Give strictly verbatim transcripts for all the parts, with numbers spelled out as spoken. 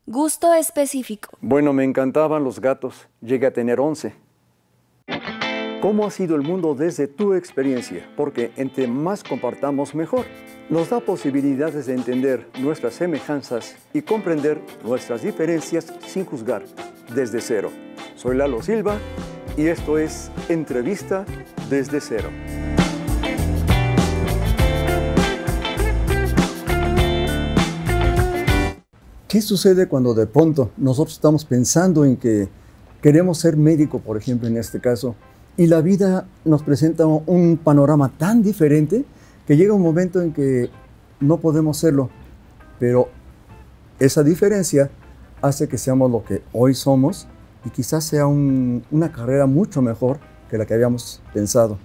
Gusto específico. Bueno, me encantaban los gatos. Llegué a tener once. ¿Cómo ha sido el mundo desde tu experiencia? Porque entre más compartamos, mejor. Nos da posibilidades de entender nuestras semejanzas y comprender nuestras diferencias sin juzgar, desde cero. Soy Lalo Silva y esto es Entrevista desde Cero. ¿Qué sucede cuando de pronto nosotros estamos pensando en que queremos ser médico, por ejemplo, en este caso, y la vida nos presenta un panorama tan diferente que llega un momento en que no podemos serlo, pero esa diferencia hace que seamos lo que hoy somos y quizás sea un, una carrera mucho mejor que la que habíamos pensado.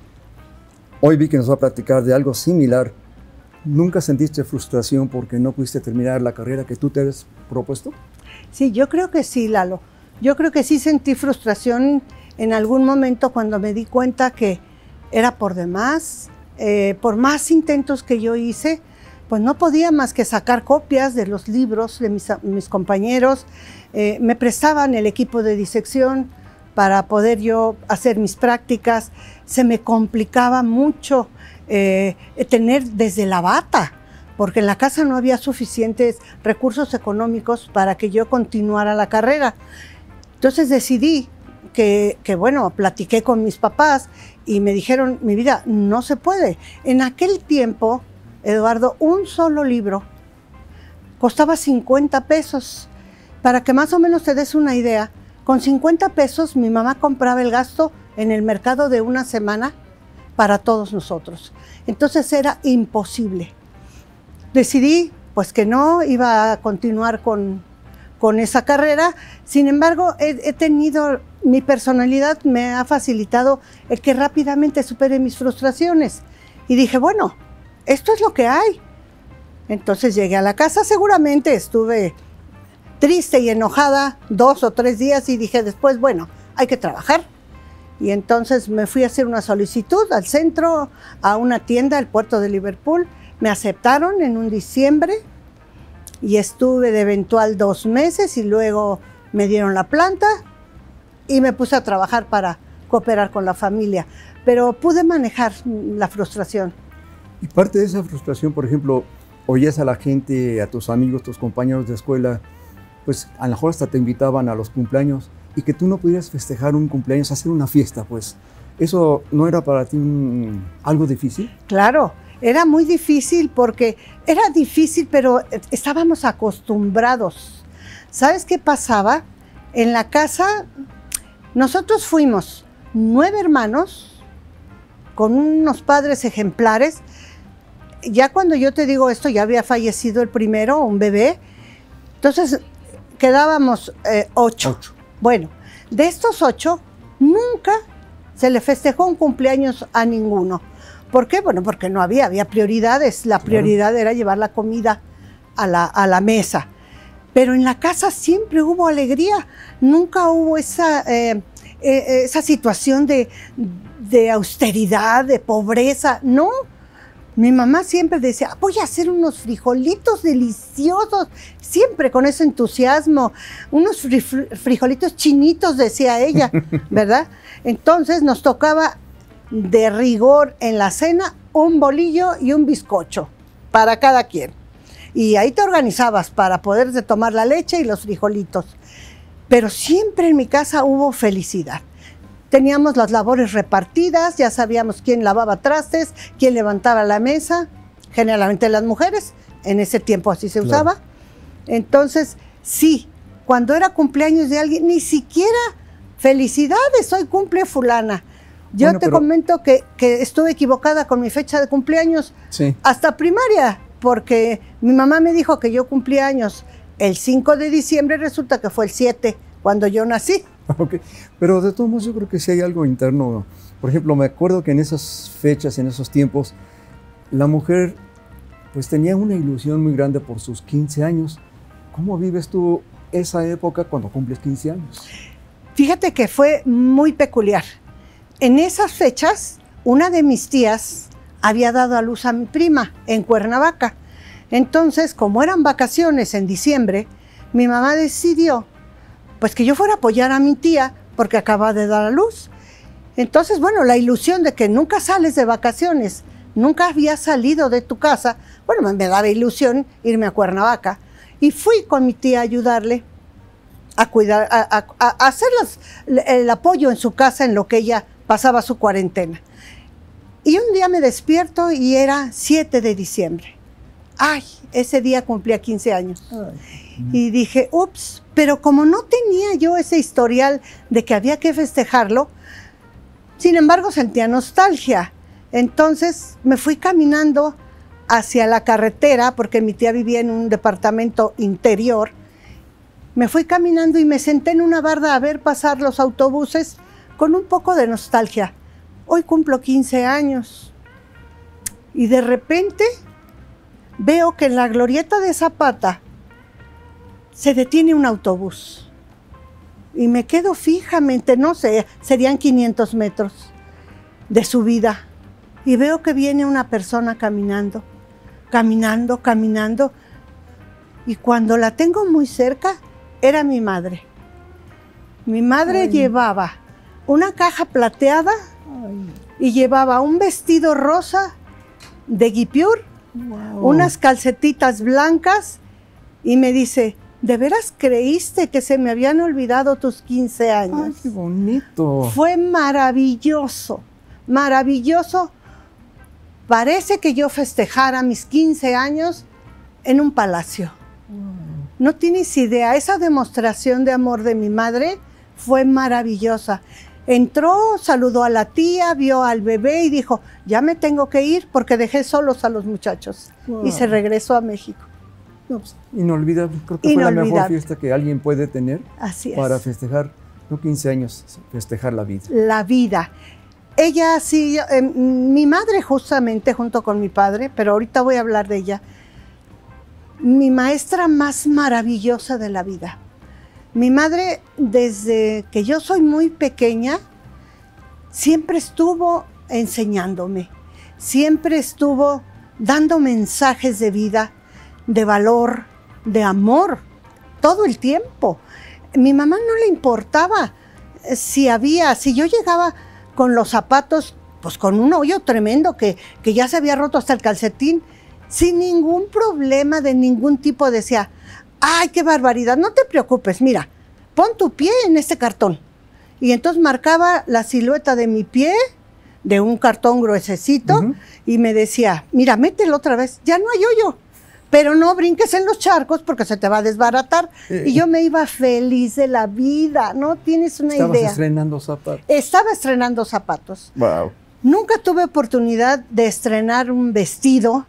Hoy vi que nos va a platicar de algo similar. ¿Nunca sentiste frustración porque no pudiste terminar la carrera que tú te habías propuesto? Sí, yo creo que sí, Lalo. Yo creo que sí sentí frustración en algún momento cuando me di cuenta que era por demás. Eh, por más intentos que yo hice, pues no podía más que sacar copias de los libros de mis, mis compañeros. Eh, me prestaban el equipo de disección para poder yo hacer mis prácticas. Se me complicaba mucho eh, tener desde la bata, porque en la casa no había suficientes recursos económicos para que yo continuara la carrera. Entonces decidí que, que, bueno, platiqué con mis papás y me dijeron, mi vida, no se puede. En aquel tiempo, Eduardo, un solo libro costaba cincuenta pesos. Para que más o menos te des una idea, con cincuenta pesos mi mamá compraba el gasto en el mercado de una semana para todos nosotros. Entonces era imposible. Decidí pues que no iba a continuar con, con esa carrera. Sin embargo, he, he tenido, mi personalidad me ha facilitado el que rápidamente supere mis frustraciones. Y dije, bueno, esto es lo que hay. Entonces llegué a la casa, seguramente estuve triste y enojada dos o tres días y dije después, bueno, hay que trabajar. Y entonces me fui a hacer una solicitud al centro, a una tienda, al puerto de Liverpool. Me aceptaron en un diciembre y estuve de eventual dos meses y luego me dieron la planta y me puse a trabajar para cooperar con la familia. Pero pude manejar la frustración. Y parte de esa frustración, por ejemplo, oías a la gente, a tus amigos, tus compañeros de escuela, pues a lo mejor hasta te invitaban a los cumpleaños y que tú no pudieras festejar un cumpleaños, hacer una fiesta, pues. ¿Eso no era para ti un, algo difícil? Claro, era muy difícil porque era difícil, pero estábamos acostumbrados. ¿Sabes qué pasaba? En la casa, nosotros fuimos nueve hermanos con unos padres ejemplares. Ya cuando yo te digo esto, ya había fallecido el primero, un bebé. Entonces, quedábamos eh, ocho. ocho. Bueno, de estos ocho, nunca se le festejó un cumpleaños a ninguno. ¿Por qué? Bueno, porque no había, había prioridades. La prioridad era llevar la comida a la, a la mesa. Pero en la casa siempre hubo alegría. Nunca hubo esa, eh, eh, esa situación de, de austeridad, de pobreza. No. Mi mamá siempre decía, voy a hacer unos frijolitos deliciosos, siempre con ese entusiasmo, unos frijolitos chinitos, decía ella, ¿verdad? Entonces nos tocaba de rigor en la cena un bolillo y un bizcocho para cada quien. Y ahí te organizabas para poder tomar la leche y los frijolitos. Pero siempre en mi casa hubo felicidad. Teníamos las labores repartidas, ya sabíamos quién lavaba trastes, quién levantaba la mesa, generalmente las mujeres, en ese tiempo así se usaba. Claro. Entonces, sí, cuando era cumpleaños de alguien, ni siquiera felicidades, hoy cumple fulana. Yo bueno, te pero... comento que, que estuve equivocada con mi fecha de cumpleaños sí. hasta primaria, porque mi mamá me dijo que yo cumplía años el cinco de diciembre, resulta que fue el siete, cuando yo nací. Okay. Pero de todos modos yo creo que sí hay algo interno. Por ejemplo, me acuerdo que en esas fechas, en esos tiempos, la mujer pues tenía una ilusión muy grande por sus quince años. ¿Cómo vives tú esa época cuando cumples quince años? Fíjate que fue muy peculiar. En esas fechas, una de mis tías había dado a luz a mi prima en Cuernavaca. Entonces, como eran vacaciones en diciembre, mi mamá decidió pues que yo fuera a apoyar a mi tía porque acaba de dar a luz. Entonces, bueno, la ilusión de que nunca sales de vacaciones, nunca había salido de tu casa, bueno, me daba ilusión irme a Cuernavaca. Y fui con mi tía a ayudarle a cuidar, a, a, a hacer las, el apoyo en su casa en lo que ella pasaba su cuarentena. Y un día me despierto y era siete de diciembre. Ay, ese día cumplía quince años. Ay. Y dije, ups, pero como no tenía yo ese historial de que había que festejarlo, sin embargo sentía nostalgia. Entonces me fui caminando hacia la carretera, porque mi tía vivía en un departamento interior. Me fui caminando y me senté en una barda a ver pasar los autobuses con un poco de nostalgia. Hoy cumplo quince años. Y de repente veo que en la glorieta de Zapata se detiene un autobús. Y me quedo fijamente, no sé, serían quinientos metros de subida. Y veo que viene una persona caminando, caminando, caminando. Y cuando la tengo muy cerca, era mi madre. Mi madre Ay. llevaba una caja plateada Ay. y llevaba un vestido rosa de guipure, wow. unas calcetitas blancas, y me dice, ¿de veras creíste que se me habían olvidado tus quince años? Ay, qué bonito. Fue maravilloso, maravilloso. Parece que yo festejara mis quince años en un palacio. Wow. No tienes idea, esa demostración de amor de mi madre fue maravillosa. Entró, saludó a la tía, vio al bebé y dijo, ya me tengo que ir porque dejé solos a los muchachos. Wow. Y se regresó a México. No, pues, inolvidable, creo que inolvidable. Fue la mejor fiesta que alguien puede tener. Así es. Para festejar, no quince años, festejar la vida. La vida. Ella sí, eh, mi madre justamente junto con mi padre, pero ahorita voy a hablar de ella, mi maestra más maravillosa de la vida. Mi madre, desde que yo soy muy pequeña, siempre estuvo enseñándome, siempre estuvo dando mensajes de vida, de valor, de amor, todo el tiempo. Mi mamá no le importaba si había, si yo llegaba con los zapatos, pues con un hoyo tremendo que, que ya se había roto hasta el calcetín, sin ningún problema de ningún tipo, decía, ¡ay, qué barbaridad! No te preocupes, mira, pon tu pie en este cartón. Y entonces marcaba la silueta de mi pie, de un cartón gruesecito, uh-huh. y me decía, mira, mételo otra vez, ya no hay hoyo, pero no brinques en los charcos porque se te va a desbaratar. Eh, y yo me iba feliz de la vida, no tienes una estabas idea. Estabas estrenando zapatos. Estaba estrenando zapatos. Wow. Nunca tuve oportunidad de estrenar un vestido.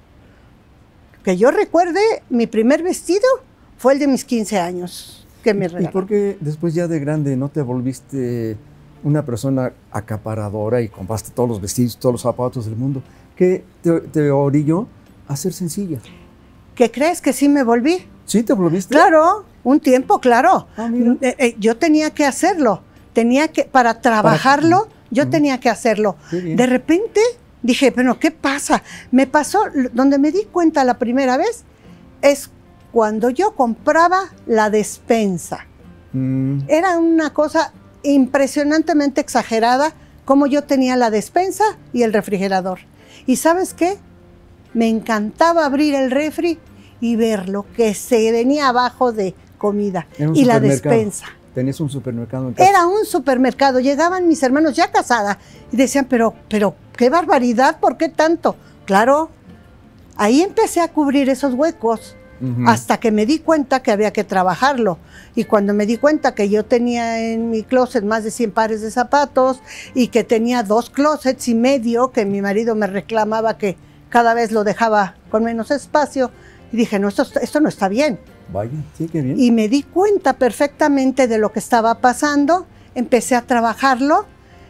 Que yo recuerde, mi primer vestido fue el de mis quince años que me regalaron. ¿Y por qué después ya de grande no te volviste una persona acaparadora y compraste todos los vestidos, todos los zapatos del mundo? ¿Qué te, te orilló a ser sencilla? ¿Qué crees que sí me volví? ¿Sí te volviste? Claro, un tiempo, claro. Ah, mira. Eh, eh, yo tenía que hacerlo. Tenía que, para trabajarlo, para... yo uh-huh. tenía que hacerlo. De repente dije, pero ¿qué pasa? Me pasó, donde me di cuenta la primera vez, es cuando yo compraba la despensa. Mm. Era una cosa impresionantemente exagerada, como yo tenía la despensa y el refrigerador. ¿Y sabes qué? Me encantaba abrir el refri y ver lo que se venía abajo de comida y la despensa. ¿Tenías un supermercado en casa? Era un supermercado. Llegaban mis hermanos ya casadas y decían, pero, pero, qué barbaridad, ¿por qué tanto? Claro, ahí empecé a cubrir esos huecos uh-huh. hasta que me di cuenta que había que trabajarlo. Y cuando me di cuenta que yo tenía en mi closet más de cien pares de zapatos y que tenía dos closets y medio, que mi marido me reclamaba que cada vez lo dejaba con menos espacio, y dije, no, esto, esto no está bien. Vaya, sí, qué bien. Y me di cuenta perfectamente de lo que estaba pasando, empecé a trabajarlo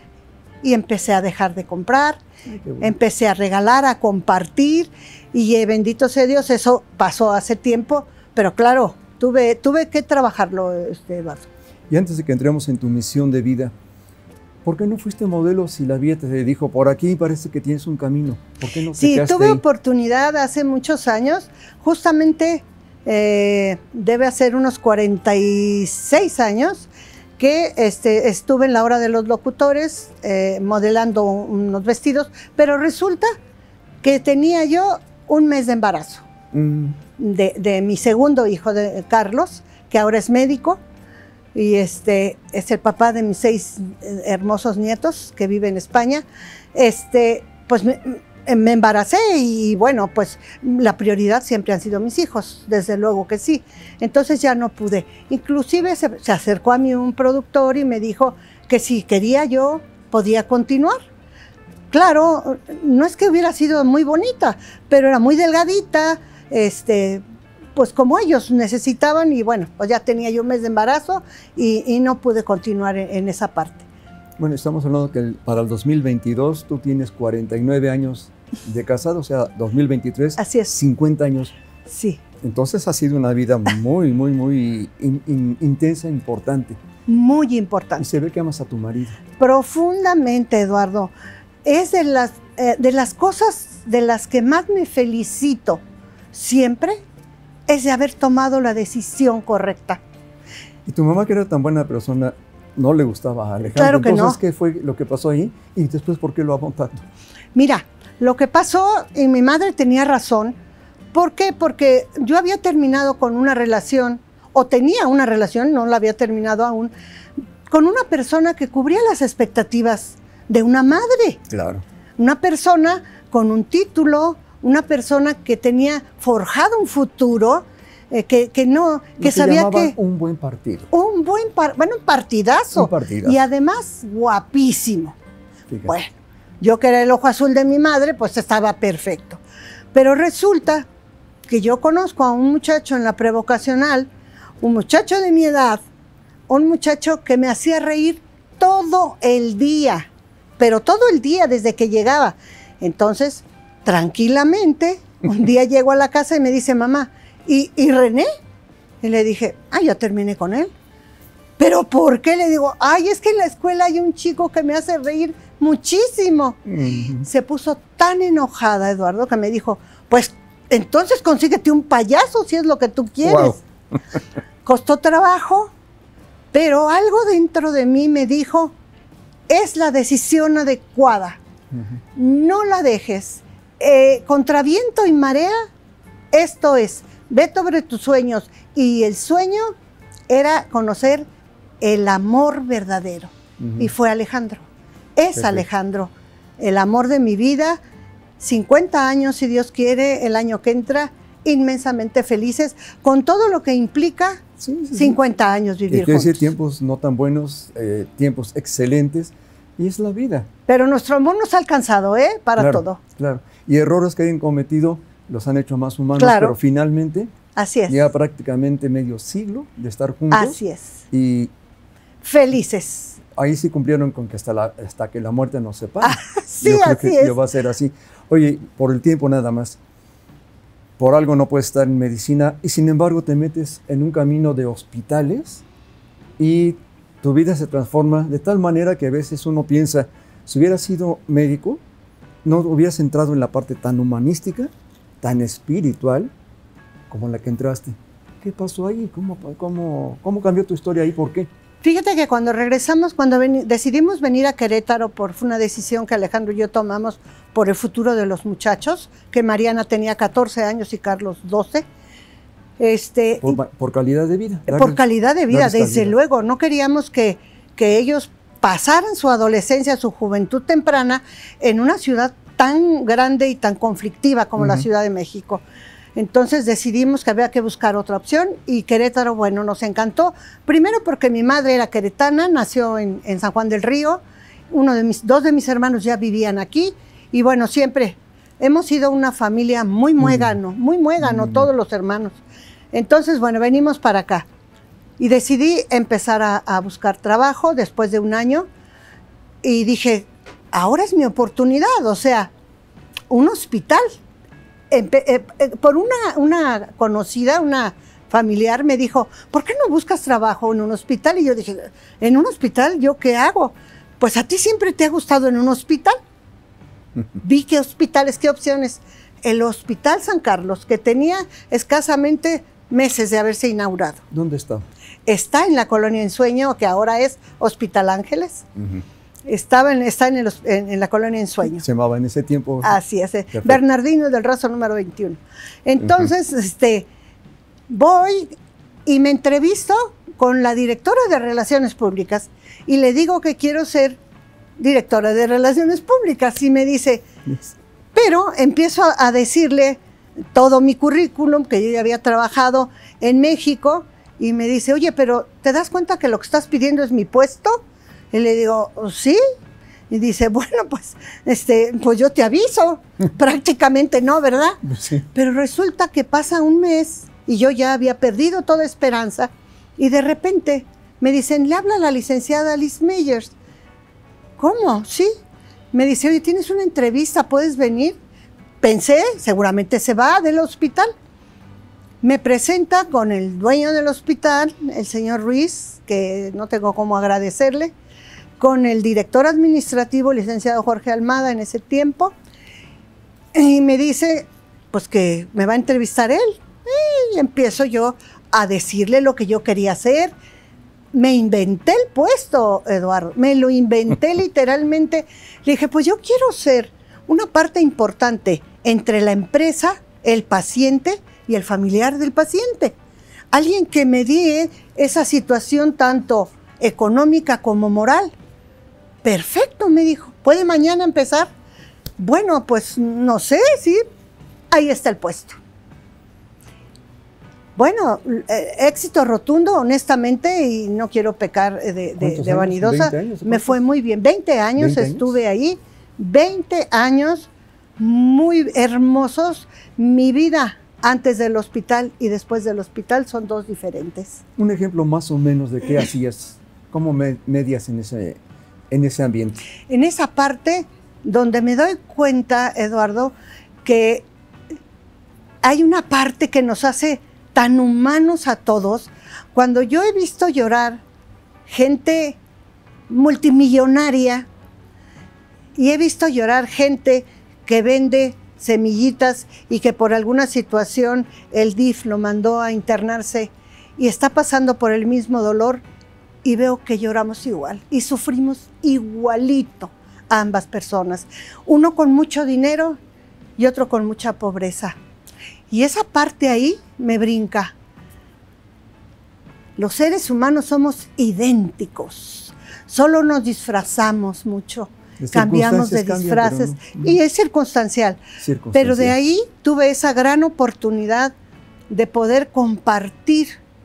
y empecé a dejar de comprar, Ay, bueno. empecé a regalar, a compartir, y eh, bendito sea Dios, eso pasó hace tiempo, pero claro, tuve, tuve que trabajarlo, este, Eduardo. Y antes de que entremos en tu misión de vida, ¿por qué no fuiste modelo si la vida te dijo, por aquí parece que tienes un camino? ¿Por qué no te Sí, quedaste tuve ahí? oportunidad hace muchos años, justamente eh, debe hacer unos cuarenta y seis años, que este, estuve en la hora de los locutores eh, modelando unos vestidos, pero resulta que tenía yo un mes de embarazo mm. de, de mi segundo hijo, de Carlos, que ahora es médico, y este, es el papá de mis seis hermosos nietos que vive en España. Este, pues me, me embaracé y bueno, pues la prioridad siempre han sido mis hijos, desde luego que sí. Entonces ya no pude. Inclusive se, se acercó a mí un productor y me dijo que si quería yo podía continuar. Claro, no es que hubiera sido muy bonita, pero era muy delgadita, este, pues como ellos necesitaban, y bueno, pues ya tenía yo un mes de embarazo y, y no pude continuar en, en esa parte. Bueno, estamos hablando que el, para el dos mil veintidós tú tienes cuarenta y nueve años de casado, o sea, dos mil veintitrés, así es. cincuenta años. Sí. Entonces ha sido una vida muy, muy, muy in, in, intensa, importante. Muy importante. Y se ve que amas a tu marido. Profundamente, Eduardo. Es de las, eh, de las cosas de las que más me felicito siempre, es de haber tomado la decisión correcta. Y tu mamá, que era tan buena persona, no le gustaba a Alejandro. Claro que Entonces, no. ¿qué fue lo que pasó ahí? Y después, ¿por qué lo amó tanto? Mira, lo que pasó, y mi madre tenía razón. ¿Por qué? Porque yo había terminado con una relación, o tenía una relación, no la había terminado aún, con una persona que cubría las expectativas de una madre. Claro. Una persona con un título, una persona que tenía forjado un futuro, eh, que, que no, que, que sabía que... un buen partido. Un buen, par, bueno, un partidazo. Un partidazo. Y además guapísimo. Fíjate. Bueno, yo que era el ojo azul de mi madre, pues estaba perfecto. Pero resulta que yo conozco a un muchacho en la prevocacional, un muchacho de mi edad, un muchacho que me hacía reír todo el día, pero todo el día desde que llegaba. Entonces, tranquilamente, un día llego a la casa y me dice, mamá, ¿y, y René? Y le dije, ah, ya terminé con él. ¿Pero por qué? Le digo, ay, es que en la escuela hay un chico que me hace reír muchísimo. Uh-huh. Se puso tan enojada, Eduardo, que me dijo, pues, entonces consíguete un payaso si es lo que tú quieres. Wow. Costó trabajo, pero algo dentro de mí me dijo, es la decisión adecuada. Uh-huh. No la dejes. Eh, contra viento y marea, esto es, ve sobre tus sueños. Y el sueño era conocer el amor verdadero. Uh-huh. Y fue Alejandro. Es sí, Alejandro, el amor de mi vida. cincuenta años, si Dios quiere, el año que entra, inmensamente felices, con todo lo que implica sí, sí, cincuenta sí. años vivir juntos. Decir, tiempos no tan buenos, eh, tiempos excelentes, y es la vida. Pero nuestro amor nos ha alcanzado, ¿eh? Para claro, todo. Claro, y errores que hayan cometido los han hecho más humanos, claro. pero finalmente así es. Lleva prácticamente medio siglo de estar juntos. Así es. Y felices. Ahí sí cumplieron con que hasta, la, hasta que la muerte nos separe. Ah, sí, yo creo así que es. Yo va a ser así. Oye, por el tiempo nada más. Por algo no puedes estar en medicina y sin embargo te metes en un camino de hospitales y tu vida se transforma de tal manera que a veces uno piensa, si hubieras sido médico, no hubieras entrado en la parte tan humanística, tan espiritual, como en la que entraste. ¿Qué pasó ahí? ¿Cómo, cómo, cómo cambió tu historia ahí? ¿Por qué? Fíjate que cuando regresamos, cuando ven, decidimos venir a Querétaro, por fue una decisión que Alejandro y yo tomamos por el futuro de los muchachos, que Mariana tenía catorce años y Carlos doce. Este, por, por calidad de vida. Darles, por calidad de vida, desde calidad. Luego. No queríamos que, que ellos pasaran su adolescencia, su juventud temprana en una ciudad tan grande y tan conflictiva como uh-huh. la Ciudad de México. Entonces decidimos que había que buscar otra opción y Querétaro, bueno, nos encantó. Primero porque mi madre era queretana, nació en, en San Juan del Río, uno de mis, dos de mis hermanos ya vivían aquí y bueno, siempre hemos sido una familia muy muégano, muy muégano, mm. todos los hermanos. Entonces, bueno, venimos para acá y decidí empezar a, a buscar trabajo después de un año y dije, ahora es mi oportunidad, o sea, un hospital. Empe eh, eh, por una, una conocida, una familiar, me dijo, ¿por qué no buscas trabajo en un hospital? Y yo dije, ¿en un hospital? ¿Yo qué hago? Pues a ti siempre te ha gustado en un hospital. Vi qué hospitales, qué opciones. El Hospital San Carlos, que tenía escasamente meses de haberse inaugurado. ¿Dónde está? Está en la Colonia Ensueño, que ahora es Hospital Ángeles. Uh-huh. Estaba en, está en, el, en, en la Colonia Ensueño. Se llamaba en ese tiempo. Así es. Perfecto. Bernardino del Razo número veintiuno. Entonces, uh-huh. este, voy y me entrevisto con la directora de Relaciones Públicas y le digo que quiero ser directora de Relaciones Públicas. Y me dice, yes. Pero empiezo a, a decirle todo mi currículum, que yo ya había trabajado en México, y me dice, oye, pero ¿te das cuenta que lo que estás pidiendo es mi puesto? Y le digo, ¿sí? Y dice, bueno, pues, este, pues yo te aviso. Prácticamente no, ¿verdad? Sí. Pero resulta que pasa un mes y yo ya había perdido toda esperanza y de repente me dicen, le habla la licenciada Liz Meyers. ¿Cómo? Sí. Me dice, oye, tienes una entrevista, ¿puedes venir? Pensé, seguramente se va del hospital. Me presenta con el dueño del hospital, el señor Ruiz, que no tengo cómo agradecerle, con el director administrativo, licenciado Jorge Almada, en ese tiempo, y me dice, pues que me va a entrevistar él. Y empiezo yo a decirle lo que yo quería hacer. Me inventé el puesto, Eduardo, me lo inventé literalmente. Le dije, pues yo quiero ser una parte importante entre la empresa, el paciente y el familiar del paciente. Alguien que medie esa situación tanto económica como moral. Perfecto, me dijo. ¿Puede mañana empezar? Bueno, pues no sé, sí. Ahí está el puesto. Bueno, eh, éxito rotundo, honestamente, y no quiero pecar de, de, de vanidosa. Años, me fue muy bien. veinte años estuve ahí. veinte años muy hermosos. Mi vida antes del hospital y después del hospital son dos diferentes. Un ejemplo más o menos de qué hacías, cómo me, medias en ese, en ese ambiente. En esa parte donde me doy cuenta, Eduardo, que hay una parte que nos hace tan humanos a todos. Cuando yo he visto llorar gente multimillonaria y he visto llorar gente que vende semillitas y que por alguna situación el D I F lo mandó a internarse y está pasando por el mismo dolor, y veo que lloramos igual y sufrimos igualito a ambas personas, uno con mucho dinero y otro con mucha pobreza. Y esa parte ahí me brinca. Los seres humanos somos idénticos, solo nos disfrazamos mucho. Cambiamos de disfraces, no, no. Y es circunstancial. circunstancial. Pero de ahí tuve esa gran oportunidad de poder compartir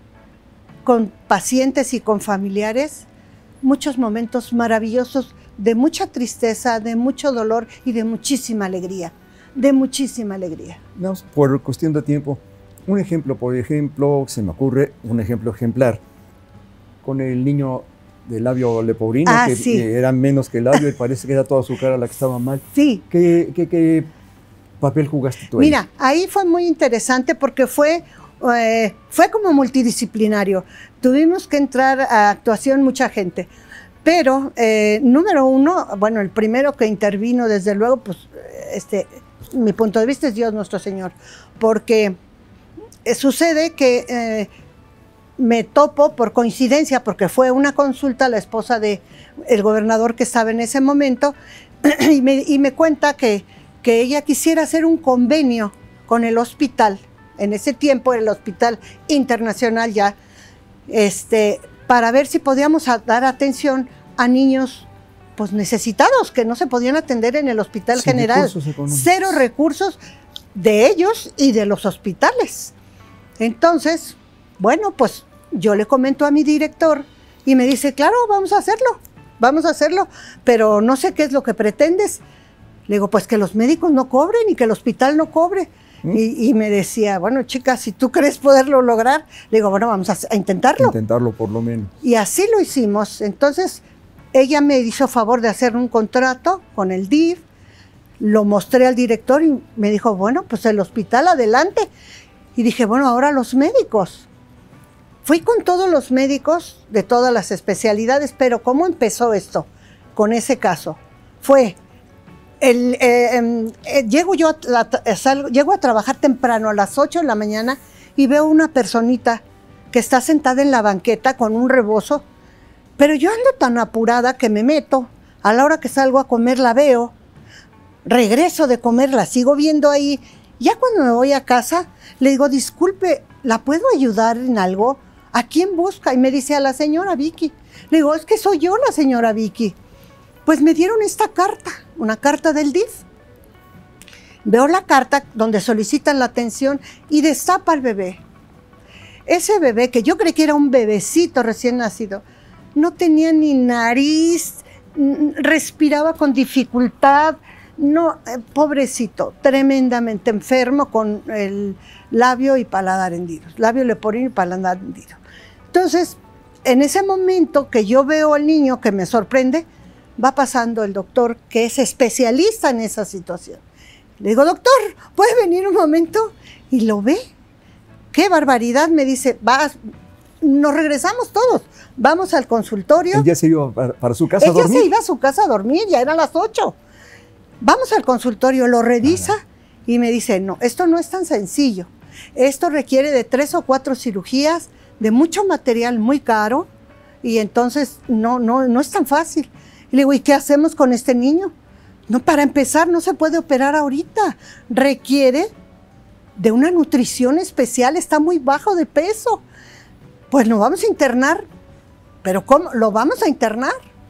con pacientes y con familiares muchos momentos maravillosos de mucha tristeza, de mucho dolor y de muchísima alegría, de muchísima alegría. No, por cuestión de tiempo, un ejemplo, por ejemplo, se me ocurre un ejemplo ejemplar con el niño del labio leporino, ah, que, sí. que era menos que el labio y parece que era toda su cara la que estaba mal. Sí. ¿Qué, qué, qué papel jugaste tú ahí? Mira, ahí fue muy interesante porque fue, eh, fue como multidisciplinario. Tuvimos que entrar a actuación mucha gente. Pero, eh, número uno, bueno, el primero que intervino, desde luego, pues, este, mi punto de vista es Dios nuestro Señor. Porque eh, sucede que eh, me topo por coincidencia, porque fue una consulta a la esposa del gobernador que estaba en ese momento, y me, y me cuenta que, que ella quisiera hacer un convenio con el hospital, en ese tiempo el Hospital Internacional ya, este, para ver si podíamos dar atención a niños pues, necesitados, que no se podían atender en el Hospital Sin General. Cero recursos de ellos y de los hospitales. Entonces, bueno, pues yo le comento a mi director y me dice, claro, vamos a hacerlo, vamos a hacerlo, pero no sé qué es lo que pretendes. Le digo, pues que los médicos no cobren y que el hospital no cobre. ¿Mm? Y, y me decía, bueno, chica, si tú crees poderlo lograr, le digo, bueno, vamos a, a intentarlo. Intentarlo por lo menos. Y así lo hicimos. Entonces, ella me hizo favor de hacer un contrato con el D I F, lo mostré al director y me dijo, bueno, pues el hospital adelante. Y dije, bueno, ahora los médicos. Fui con todos los médicos de todas las especialidades, pero ¿cómo empezó esto con ese caso? Fue, el, eh, eh, llego yo a, a, salgo, llego a trabajar temprano a las ocho de la mañana y veo una personita que está sentada en la banqueta con un rebozo, pero yo ando tan apurada que me meto. A la hora que salgo a comer la veo, regreso de comer, la sigo viendo ahí. Ya cuando me voy a casa, le digo, disculpe, ¿la puedo ayudar en algo? ¿A quién busca? Y me dice, a la señora Vicky. Le digo, es que soy yo la señora Vicky. Pues me dieron esta carta, una carta del D I F. Veo la carta donde solicitan la atención y destapa al bebé. Ese bebé, que yo creí que era un bebecito recién nacido, no tenía ni nariz, respiraba con dificultad. No, eh, pobrecito, tremendamente enfermo con el labio y paladar hendidos, labio leporino y paladar hendido. Entonces, en ese momento que yo veo al niño, que me sorprende, va pasando el doctor que es especialista en esa situación. Le digo, doctor, ¿puede venir un momento? Y lo ve. ¡Qué barbaridad! Me dice, vas, nos regresamos todos, vamos al consultorio. Él ya se iba para, para su casa Ella a dormir. se iba a su casa a dormir, ya eran las ocho. Vamos al consultorio, lo revisa Ajá. y me dice, no, esto no es tan sencillo. Esto requiere de tres o cuatro cirugías, de mucho material muy caro, y entonces no, no, no es tan fácil. Y le digo, ¿y qué hacemos con este niño? No, para empezar, no se puede operar ahorita. Requiere de una nutrición especial, está muy bajo de peso. Pues lo vamos a internar. ¿Pero cómo? ¿Lo vamos a internar?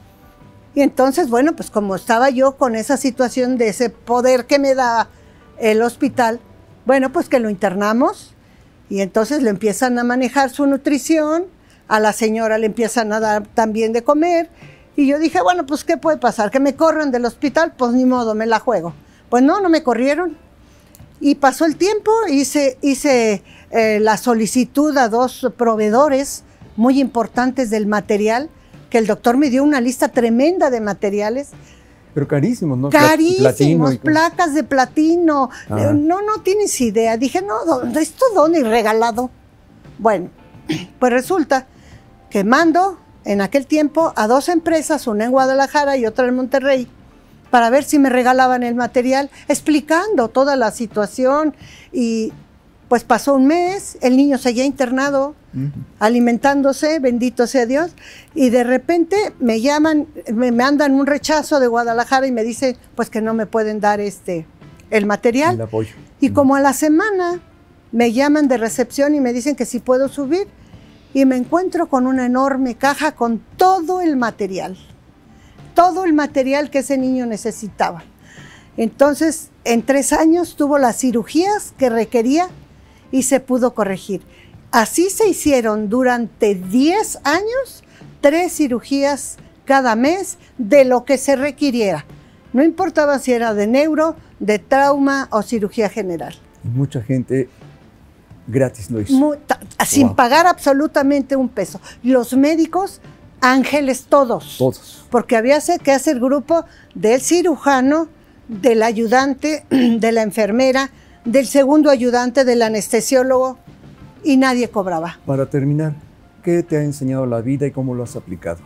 Y entonces, bueno, pues como estaba yo con esa situación de ese poder que me da el hospital, bueno, pues que lo internamos y entonces le empiezan a manejar su nutrición, a la señora le empiezan a dar también de comer y yo dije, bueno, pues ¿qué puede pasar? ¿Que me corran del hospital? Pues ni modo, me la juego. Pues no, no me corrieron. Y pasó el tiempo, hice, hice eh, la solicitud a dos proveedores muy importantes del material, que el doctor me dio una lista tremenda de materiales. Pero carísimos, ¿no? Carísimos, y placas de platino. Eh, no, no tienes idea. Dije, no, ¿esto dónde? Regalado. Bueno, pues resulta que mando en aquel tiempo a dos empresas, una en Guadalajara y otra en Monterrey, para ver si me regalaban el material, explicando toda la situación. Y pues pasó un mes, el niño seguía internado, uh-huh. alimentándose, bendito sea Dios, y de repente me llaman, me mandan un rechazo de Guadalajara y me dicen pues que no me pueden dar este, el material. El apoyo. Y uh-huh. como a la semana me llaman de recepción y me dicen que si puedo subir, y me encuentro con una enorme caja con todo el material, todo el material que ese niño necesitaba. Entonces, en tres años tuvo las cirugías que requería y se pudo corregir. Así se hicieron durante diez años, tres cirugías cada mes de lo que se requiriera. No importaba si era de neuro, de trauma o cirugía general. Mucha gente gratis lo hizo. Muy, sin wow. pagar absolutamente un peso. Los médicos, ángeles todos. Todos. Porque había que hacer grupo del cirujano, del ayudante, de la enfermera, del segundo ayudante, del anestesiólogo, y nadie cobraba. Para terminar, ¿qué te ha enseñado la vida y cómo lo has aplicado?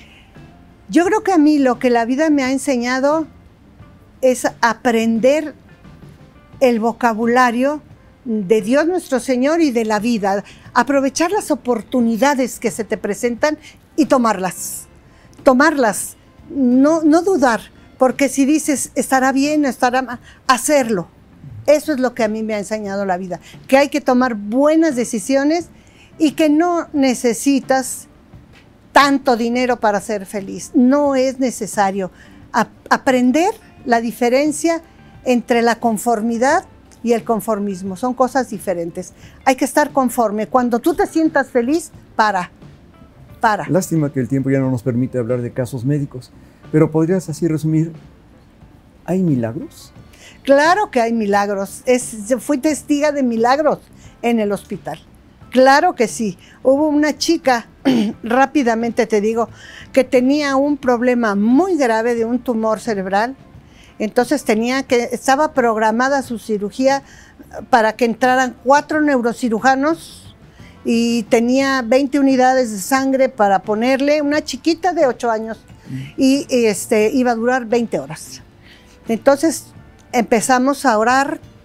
Yo creo que a mí lo que la vida me ha enseñado es aprender el vocabulario de Dios nuestro Señor y de la vida, aprovechar las oportunidades que se te presentan y tomarlas, tomarlas, no, no dudar, porque si dices estará bien, estará mal, hacerlo. Eso es lo que a mí me ha enseñado la vida, que hay que tomar buenas decisiones y que no necesitas tanto dinero para ser feliz. No es necesario. A- aprender la diferencia entre la conformidad y el conformismo. Son cosas diferentes. Hay que estar conforme. Cuando tú te sientas feliz, para. Para. Lástima que el tiempo ya no nos permite hablar de casos médicos, pero ¿podrías así resumir? ¿Hay milagros? Claro que hay milagros. Es, fui testiga de milagros en el hospital. Claro que sí. Hubo una chica, rápidamente te digo, que tenía un problema muy grave de un tumor cerebral. Entonces tenía que, estaba programada su cirugía para que entraran cuatro neurocirujanos y tenía veinte unidades de sangre para ponerle, una chiquita de ocho años, y, y este, iba a durar veinte horas. Entonces empezamos a orar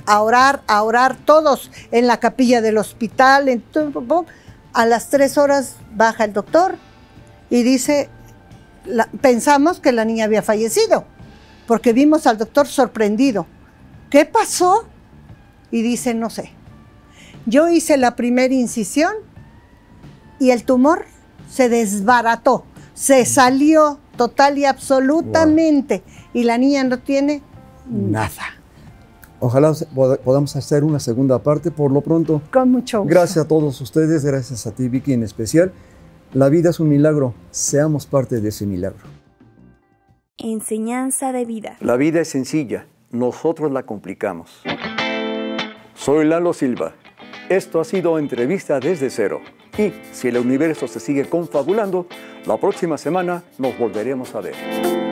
a orar, a orar todos en la capilla del hospital. En todo, a las tres horas baja el doctor y dice, la, pensamos que la niña había fallecido, porque vimos al doctor sorprendido. ¿Qué pasó? Y dice, no sé. Yo hice la primera incisión y el tumor se desbarató, se salió total y absolutamente. Wow. Y la niña no tiene nada. Ojalá podamos hacer una segunda parte por lo pronto. Con mucho gusto. Gracias a todos ustedes, gracias a ti, Vicky, en especial. La vida es un milagro, seamos parte de ese milagro. Enseñanza de vida. La vida es sencilla, nosotros la complicamos. Soy Lalo Silva. Esto ha sido Entrevista desde Cero. Y si el universo se sigue confabulando, la próxima semana nos volveremos a ver.